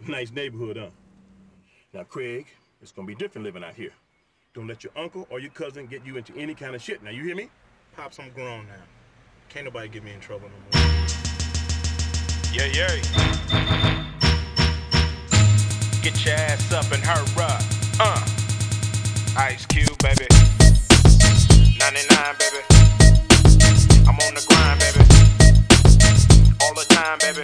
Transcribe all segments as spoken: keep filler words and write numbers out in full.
Nice neighborhood, huh? Now, Craig, it's gonna be different living out here. Don't let your uncle or your cousin get you into any kind of shit. Now, you hear me? Pops, I'm grown now. Can't nobody get me in trouble no more. Yeah, yeah. Get your ass up and hurry up. Uh. Ice Cube, baby. ninety-nine, baby. I'm on the grind, baby. All the time, baby.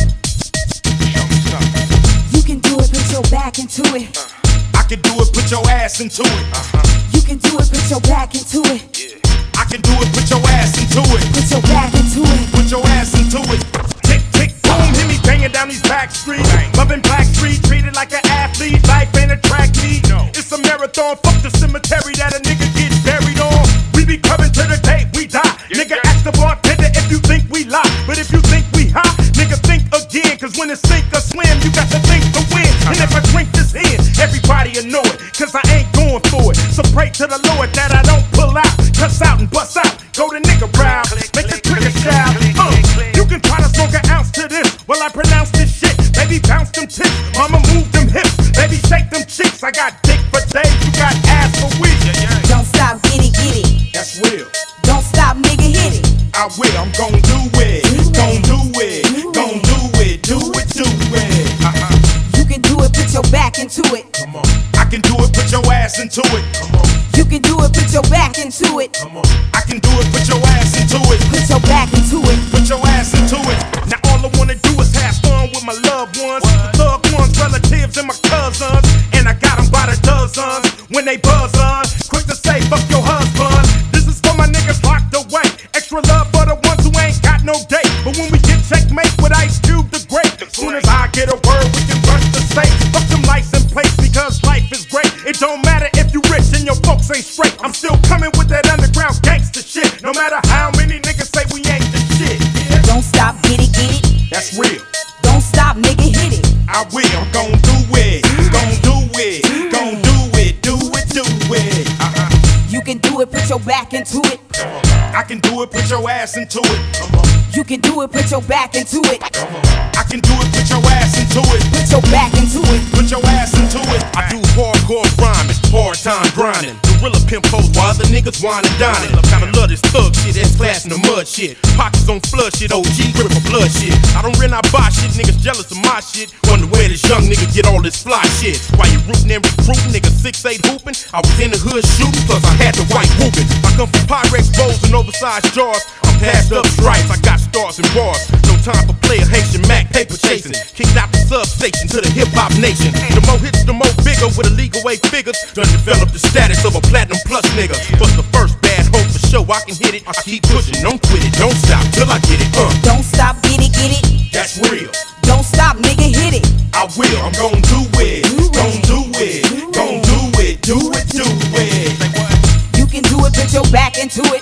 Show me something. You can do it, put your back into it. Uh. I can do it, put your ass into it. Uh-huh. You can do it, put your back into it. Yeah. I can do it, put your ass into it. Put your back into it. Put your ass into it. Tick, tick, boom, hit me banging down these back streets. Loving Black Street, treated like an athlete. Life ain't a track meet. No. It's a marathon, fuck the cemetery that a nigga gets buried on. We be clubbing to the day we die. Yeah, nigga, yeah. ask the bartender if you think we lie. But if you think we hot, nigga, think again. Cause when it's sink or swim, you got to think to win. And if I drink this in, everybody will know it. Cause I ain't going for it. So pray to the Lord that I don't pull out. Cuss out and bust out. Go to nigga round. Make the trigger shout. Uh, you can try to smoke an ounce to this while I pronounce this shit. Baby, bounce them tits. Mama, move them hips. Baby, shake them cheeks. I got dick for days. You got ass for weeks. Yeah, yeah. Don't stop, get it, get it. That's real. Don't stop, nigga, hit it. I will. I'm gon' do it. Gon' do it. Gon' do it. Do it. Do it. Uh-huh. You can do it, put your back into it. Come on. I can do it. Put your ass into it. Come on. You can do it, put your back into it. Come on. I can do it. Put your ass into it. Put your back into it. Put your ass into it. Now all I wanna do is have fun with my loved ones, thug ones, relatives, and my cousins. And I got them by the dozens. When they buzz on, quick to say fuck your husband. This is for my niggas locked away. Extra love for the ones who ain't got no date. But when we get checkmate with Ice Cube the Great, soon as I get a word, we can rush the safe. Fuck them license plates because life is great. It don't matter if you rich and your folks ain't straight. I'm still coming with that underground gangster shit. No matter how many niggas say we ain't the shit. Don't stop, get it, get it. That's real. Don't stop, nigga, hit it. I will. I'm gon' do it. Gon' do it. Gon' do it. Do it. Do it. Uh-huh. You can do it, put your back into it. I can do it. Put your ass into it. You can do it, put your back into it. I can do it. Put your ass into it. Put your back into it. Put your ass into it. I do hardcore rhyming, hard time grinding. Gorilla pimp hoes while other niggas wine and dining. Kinda love this thug shit, that's class in the mud shit. Pockets on flood shit, O G grip for blood shit. I don't rent, I buy shit, niggas jealous of my shit. Wonder where this young nigga get all this fly shit. While you rootin' and recruiting, niggas six eight hooping. I was in the hood shooting, plus I had the white whooping. I come from Pyrex bowls and oversized jars. I'm passed up stripes, I got stars and bars. No time for player Haitian Mac, paper chasing. Kicked out the substation to the hip hop nation. The more hits, the more bigger with illegal way figures. Done developed the status of a platinum plus nigga. But the first bad hope for sure I can hit it. I keep pushing, don't quit it, don't stop till I get it. Uh. Don't stop, get it, get it. That's real. Don't stop, nigga, hit it. I will. I'm gon' do it. Gon' do it. Gon' do it. Do it. Do it. You can do it, put your back into it.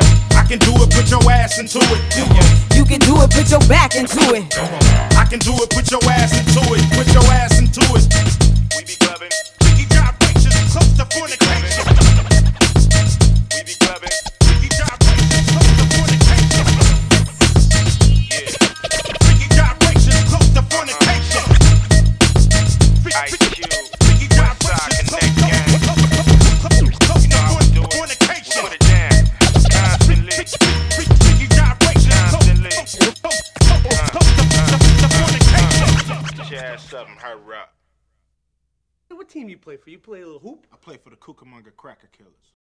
I can do it. Put your ass into it. You can do it, put your back into it. I can do it. Put your ass into it. Put your ass into it. We be clubbing. Freaky gyrations, close to fornication. We be clubbing. Freaky gyrations, close to fornication. Yeah. Freaky gyrations, close to fornication. Ice Cube. Freaky Westside gyrations, Connect close gang. to You know how we do it. fornication. Put it down. Constantly. Freaky gyrations, close Constantly. to fornication. Get your ass up and hurry up. What team you play for? You play a little hoop? I play for the Cucamonga Cracker Killers.